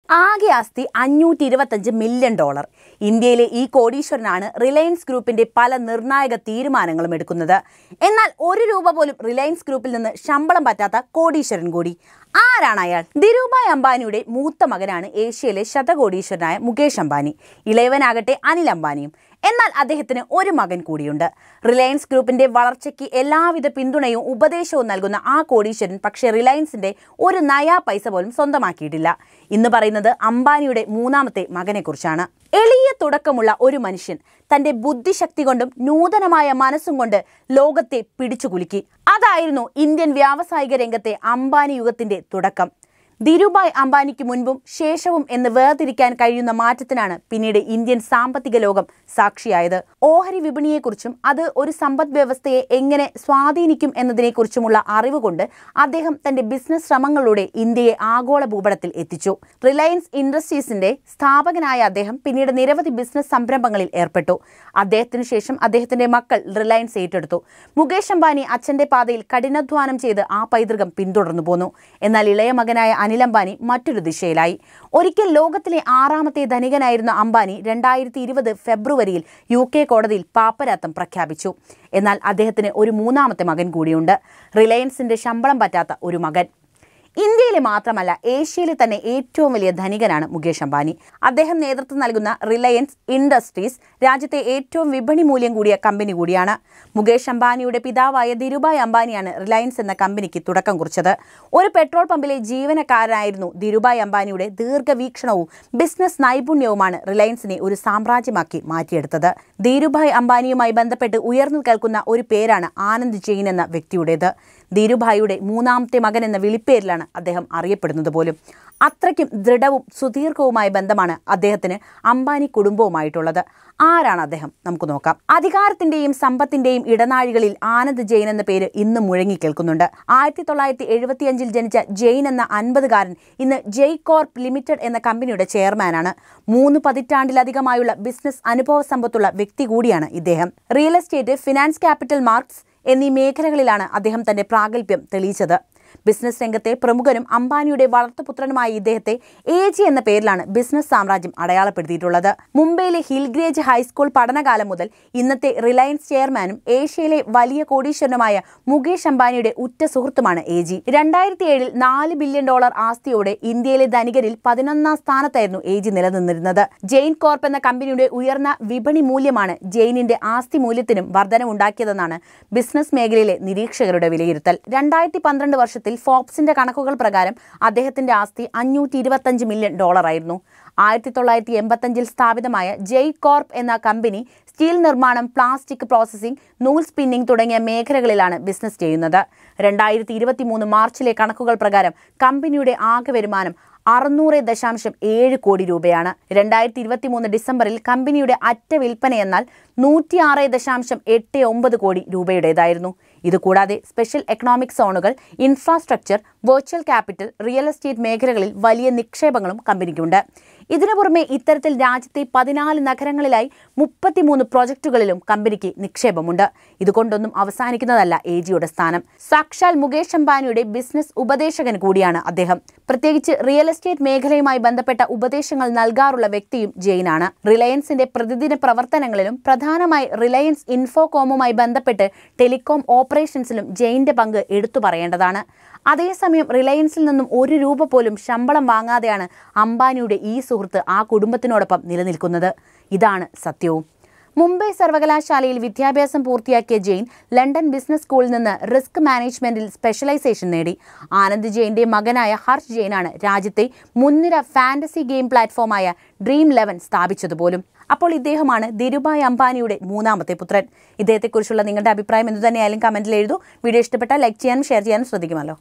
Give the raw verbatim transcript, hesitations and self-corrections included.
ആകെ ആസ്തി അഞ്ഞൂറ്റി ഇരുപത്തഞ്ച് മില്യൺ ഡോളർ. ഇന്ത്യയിലെ ഈ കോടീശ്വരനാണ് റിലയൻസ് ഗ്രൂപ്പിന്റെ പല നിർണായക തീരുമാനങ്ങളും എടുക്കുന്നത്. എന്നാൽ ഒരു രൂപ പോലും റിലയൻസ് ഗ്രൂപ്പിൽ നിന്ന് ശമ്പളം പറ്റാത്ത കോടീശ്വരൻ കൂടി. ആരാണ് അയാൾ? ധീരുഭായ് അംബാനിയുടെ മൂത്ത മകനാണ് ഏഷ്യയിലെ ശതകോടീശ്വരനായ മുകേഷ് അംബാനി. ഇളയവനാകട്ടെ അനിൽ അംബാനിയും. എന്നാൽ അദ്ദേഹത്തിന് ഒരു മകൻ കൂടിയുണ്ട്. റിലയൻസ് ഗ്രൂപ്പിന്റെ വളർച്ചയ്ക്ക് എല്ലാവിധ പിന്തുണയും ഉപദേശവും നൽകുന്ന ആ കോടീശ്വരൻ പക്ഷേ റിലയൻസിന്റെ ഒരു നയാ പൈസ പോലും സ്വന്തമാക്കിയിട്ടില്ല. ഇന്ന് പറയുന്നത് അംബാനിയുടെ മൂന്നാമത്തെ മകനെക്കുറിച്ചാണ്. എളിയ തുടക്കമുള്ള ഒരു മനുഷ്യൻ തന്റെ ബുദ്ധിശക്തി കൊണ്ടും നൂതനമായ മനസ്സും കൊണ്ട് ലോകത്തെ പിടിച്ചുകുലുക്കി. അതായിരുന്നു ഇന്ത്യൻ വ്യാവസായിക രംഗത്തെ അംബാനി യുഗത്തിന്റെ തുടക്കം. ധീരുഭായ് അംബാനിക്ക് മുൻപും ശേഷവും എന്ന് വേർതിരിക്കാൻ കഴിയുന്ന മാറ്റത്തിനാണ് പിന്നീട് ഇന്ത്യൻ സാമ്പത്തിക ലോകം സാക്ഷിയായത്. ഓഹരി വിപണിയെക്കുറിച്ചും അത് ഒരു സമ്പദ് വ്യവസ്ഥയെ എങ്ങനെ സ്വാധീനിക്കും എന്നതിനെക്കുറിച്ചുമുള്ള അറിവ് കൊണ്ട് അദ്ദേഹം തന്റെ ബിസിനസ് ശ്രമങ്ങളിലൂടെ ഇന്ത്യയെ ആഗോള ഭൂപടത്തിൽ എത്തിച്ചു. റിലയൻസ് ഇൻഡസ്ട്രീസിന്റെ സ്ഥാപകനായ അദ്ദേഹം പിന്നീട് നിരവധി ബിസിനസ് സംരംഭങ്ങളിൽ ഏർപ്പെട്ടു. അദ്ദേഹത്തിനു ശേഷം അദ്ദേഹത്തിന്റെ മക്കൾ റിലയൻസ് ഏറ്റെടുത്തു. മുകേഷ് അംബാനി അച്ഛന്റെ പാതയിൽ കഠിനാധ്വാനം ചെയ്ത് ആ പൈതൃകം പിന്തുടർന്നു പോന്നു. എന്നാൽ ഇളയ മകനായ അനിൽ അംബാനി മറ്റൊരു ദിശയിലായി. ഒരിക്കൽ ലോകത്തിലെ ആറാമത്തെ ധനികനായിരുന്ന അംബാനി രണ്ടായിരത്തി ഇരുപത് ഫെബ്രുവരിയിൽ യു കെ കോടതിയിൽ പാപ്പരാത്തം പ്രഖ്യാപിച്ചു. എന്നാൽ അദ്ദേഹത്തിന് ഒരു മൂന്നാമത്തെ മകൻ കൂടിയുണ്ട്. റിലയൻസിന്റെ ശമ്പളം പറ്റാത്ത ഒരു മകൻ. ഇന്ത്യയിലെ മാത്രമല്ല ഏഷ്യയിലെ തന്നെ ഏറ്റവും വലിയ ധനികനാണ് മുകേഷ് അംബാനി. അദ്ദേഹം നേതൃത്വം നൽകുന്ന റിലയൻസ് ഇൻഡസ്ട്രീസ് രാജ്യത്തെ ഏറ്റവും വിപണി മൂല്യം കൂടിയ കമ്പനി കൂടിയാണ്. മുകേഷ് അംബാനിയുടെ പിതാവായ ധീരുഭായ് അംബാനിയാണ് റിലയൻസ് എന്ന കമ്പനിക്ക് തുടക്കം കുറിച്ചത്. ഒരു പെട്രോൾ പമ്പിലെ ജീവനക്കാരനായിരുന്നു ധീരുഭായ് അംബാനിയുടെ ദീർഘവീക്ഷണവും ബിസിനസ് നൈപുണ്യവുമാണ് റിലയൻസിനെ ഒരു സാമ്രാജ്യമാക്കി മാറ്റിയെടുത്തത്. ധീരുഭായ് അംബാനിയുമായി ബന്ധപ്പെട്ട് ഉയർന്നു കേൾക്കുന്ന ഒരു പേരാണ് ആനന്ദ് ജെയിൻ എന്ന വ്യക്തിയുടേത്. ധീരുഭായിയുടെ മൂന്നാമത്തെ മകൻ എന്ന വിളിപ്പേരിലാണ് അദ്ദേഹം അറിയപ്പെടുന്നത് പോലും. അത്രയ്ക്കും ദൃഢവും സുദീർഘവുമായ ബന്ധമാണ് അദ്ദേഹത്തിന് അംബാനി കുടുംബവുമായിട്ടുള്ളത്. ആരാണ് അദ്ദേഹം? നമുക്ക് നോക്കാം. അധികാരത്തിന്റെയും സമ്പത്തിന്റെയും ഇടനാഴികളിൽ ആനന്ദ് ജെയിൻ എന്ന പേര് ഇന്ന് മുഴങ്ങി കേൾക്കുന്നുണ്ട്. ആയിരത്തി തൊള്ളായിരത്തി എഴുപത്തി അഞ്ചിൽ ജനിച്ച ജെയിൻ എന്ന അൻപതുകാരൻ ഇന്ന് ജയ് കോർപ്പ് ലിമിറ്റഡ് എന്ന കമ്പനിയുടെ ചെയർമാനാണ്. മൂന്ന് പതിറ്റാണ്ടിലധികമായുള്ള ബിസിനസ് അനുഭവ സമ്പത്തുള്ള വ്യക്തി കൂടിയാണ് ഇദ്ദേഹം. Real estate, finance, capital markets എന്നീ മേഖലകളിലാണ് അദ്ദേഹം തന്റെ പ്രാഗൽഭ്യം തെളിയിച്ചത്. ബിസിനസ് രംഗത്തെ പ്രമുഖനും അംബാനിയുടെ വളർത്തുപുത്രനുമായ ഇദ്ദേഹത്തെ എ ജി എന്ന പേരിലാണ് ബിസിനസ് സാമ്രാജ്യം അടയാളപ്പെടുത്തിയിട്ടുള്ളത്. മുംബൈയിലെ ഹിൽഗ്രേജ് ഹൈസ്കൂൾ പഠനകാലം മുതൽ ഇന്നത്തെ റിലയൻസ് ചെയർമാനും ഏഷ്യയിലെ വലിയ കോടീശ്വരനുമായ മുകേഷ് അംബാനിയുടെ ഉറ്റ സുഹൃത്തുമാണ് എ ജി. രണ്ടായിരത്തി ഏഴിൽ നാല് ബില്യൺ ഡോളർ ആസ്തിയോടെ ഇന്ത്യയിലെ ധനികരിൽ പതിനൊന്നാം സ്ഥാനത്തായിരുന്നു എ ജി നിലനിന്നിരുന്നത്. ജെയിൻ കോർപ്പ് എന്ന കമ്പനിയുടെ ഉയർന്ന വിപണി മൂല്യമാണ് ജെയിനിന്റെ ആസ്തി മൂല്യത്തിനും വർധനവുണ്ടാക്കിയതെന്നാണ് ബിസിനസ് മേഖലയിലെ നിരീക്ഷകരുടെ വിലയിരുത്തൽ. രണ്ടായിരത്തി പന്ത്രണ്ട് വർഷത്തിൽ ഫോബ്സിന്റെ കണക്കുകൾ പ്രകാരം അദ്ദേഹത്തിന്റെ ആസ്തി അഞ്ഞൂറ്റി ഇരുപത്തഞ്ച് മില്യൺ ഡോളർ ആയിരുന്നു. ആയിരത്തി തൊള്ളായിരത്തി എൺപത്തഞ്ചിൽ സ്ഥാപിതമായ ജയ് കോർപ്പ് എന്ന കമ്പനി സ്റ്റീൽ നിർമ്മാണം, പ്ലാസ്റ്റിക് പ്രോസസ്സിംഗ്, നൂൽ സ്പിന്നിംഗ് തുടങ്ങിയ മേഖലകളിലാണ് ബിസിനസ് ചെയ്യുന്നത്. രണ്ടായിരത്തി ഇരുപത്തി മൂന്ന് മാർച്ചിലെ കണക്കുകൾ പ്രകാരം കമ്പനിയുടെ ആകെ വരുമാനം അറുന്നൂറ് ദശാംശം ഏഴ് കോടി രൂപയാണ്. രണ്ടായിരത്തി ഇരുപത്തി മൂന്ന് ഡിസംബറിൽ കമ്പനിയുടെ അറ്റ വിൽപ്പന എന്നാൽ നൂറ്റി ആറ് ദശാംശം എട്ട് ഒമ്പത് കോടി രൂപയുടേതായിരുന്നു. ഇതുകൂടാതെ സ്പെഷ്യൽ എക്കണോമിക് സോണുകൾ, infrastructure, virtual capital, real estate മേഖലകളിൽ വലിയ നിക്ഷേപങ്ങളും കമ്പനിക്കുണ്ട്. ഇതിനു പുറമെ ഇത്തരത്തിൽ രാജ്യത്തെ പതിനാല് നഗരങ്ങളിലായി മുപ്പത്തിമൂന്ന് പ്രൊജക്ടുകളിലും കമ്പനിക്ക് നിക്ഷേപമുണ്ട്. ഇതുകൊണ്ടൊന്നും അവസാനിക്കുന്നതല്ല എ ജിയുടെ സ്ഥാനം. സാക്ഷാൽ മുകേഷ് അംബാനിയുടെ ബിസിനസ് ഉപദേശകൻ കൂടിയാണ് അദ്ദേഹം. പ്രത്യേകിച്ച് റിയൽ എസ്റ്റേറ്റ് മേഖലയുമായി ബന്ധപ്പെട്ട ഉപദേശങ്ങൾ നൽകാറുള്ള വ്യക്തിയും ജെയിനാണ്. റിലയൻസിന്റെ പ്രതിദിന പ്രവർത്തനങ്ങളിലും പ്രധാനമായി റിലയൻസ് ഇൻഫോകോമുമായി ബന്ധപ്പെട്ട് ടെലികോം ഓപ്പറേഷൻസിലും ജെയിന്റെ പങ്ക് എടുത്തു പറയേണ്ടതാണ്. അതേസമയം റിലയൻസിൽ നിന്നും ഒരു രൂപ പോലും ശമ്പളം വാങ്ങാതെയാണ് അംബാനിയുടെ ഈ സുഹൃത്ത് ആ കുടുംബത്തിനോടൊപ്പം നിലനിൽക്കുന്നത്. ഇതാണ് സത്യവും. മുംബൈ സർവകലാശാലയിൽ വിദ്യാഭ്യാസം പൂർത്തിയാക്കിയ ജെയിൻ ലണ്ടൻ ബിസിനസ് സ്കൂളിൽ നിന്ന് റിസ്ക് മാനേജ്മെന്റിൽ സ്പെഷ്യലൈസേഷൻ നേടി. ആനന്ദ് ജെയിന്റെ മകനായ ഹർഷ് ജെയിനാണ് രാജ്യത്തെ മുൻനിര ഫാന്റസി ഗെയിം പ്ലാറ്റ്ഫോമായ ഡ്രീം ലെവൻ സ്ഥാപിച്ചതുപോലും. അപ്പോൾ ഇദ്ദേഹമാണ് ധീരുഭായ് അംബാനിയുടെ മൂന്നാമത്തെ പുത്രൻ. ഇദ്ദേഹത്തെക്കുറിച്ചുള്ള നിങ്ങളുടെ അഭിപ്രായം എന്തുതന്നെയായാലും കമന്റിൽ എഴുതൂ. വീഡിയോ ഇഷ്ടപ്പെട്ടാൽ ലൈക്ക് ചെയ്യാനും ഷെയർ ചെയ്യാനും ശ്രദ്ധിക്കുമല്ലോ.